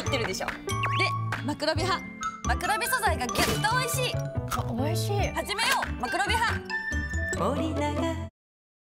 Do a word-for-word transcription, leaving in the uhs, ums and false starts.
ってるでしょ。でマクロビ派。 マクロビ素材がギュッと美味しい。 美味しい。 始めようマクロビ派。森永